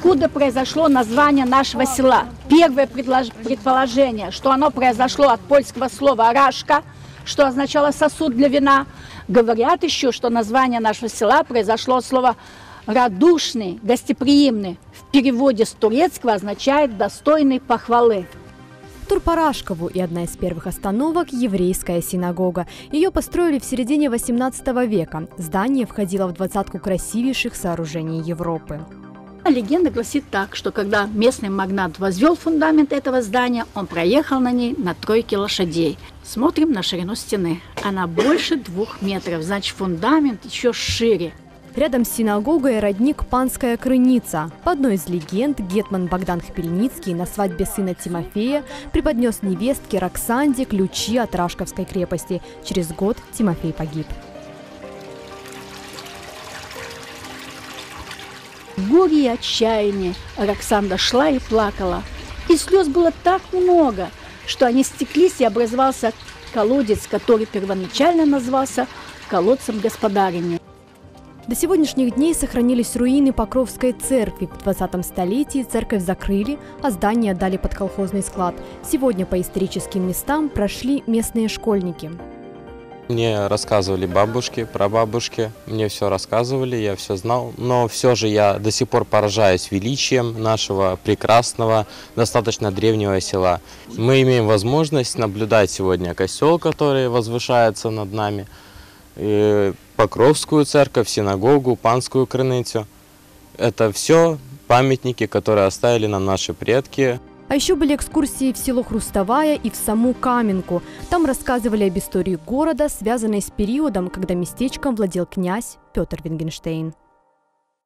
Откуда произошло название нашего села? Первое предположение, что оно произошло от польского слова «рашка», что означало «сосуд для вина». Говорят еще, что название нашего села произошло от слова «радушный», «гостеприимный». В переводе с турецкого означает «достойный похвалы». Тур по Рашкову и одна из первых остановок – еврейская синагога. Ее построили в середине XVIII века. Здание входило в двадцатку красивейших сооружений Европы. Легенда гласит так, что когда местный магнат возвел фундамент этого здания, он проехал на ней на 3 лошадей. Смотрим на ширину стены. Она больше 2 метров, значит фундамент еще шире. Рядом с синагогой родник Панская Крыница. По одной из легенд, гетман Богдан Хмельницкий на свадьбе сына Тимофея преподнес невестке Роксанде ключи от Рашковской крепости. Через год Тимофей погиб. В горе и отчаянии Роксанда шла и плакала. И слез было так много, что они стеклись, и образовался колодец, который первоначально назвался колодцем господарини. До сегодняшних дней сохранились руины Покровской церкви. В 20 столетии церковь закрыли, а здание отдали под колхозный склад. Сегодня по историческим местам прошли местные школьники. Мне рассказывали бабушки, прабабушки, мне все рассказывали, я все знал. Но все же я до сих пор поражаюсь величием нашего прекрасного, достаточно древнего села. Мы имеем возможность наблюдать сегодня костел, который возвышается над нами, и Покровскую церковь, синагогу, Панскую Крыницу. Это все памятники, которые оставили нам наши предки. А еще были экскурсии в село Хрустовая и в саму Каменку. Там рассказывали об истории города, связанной с периодом, когда местечком владел князь Петр Вингенштейн.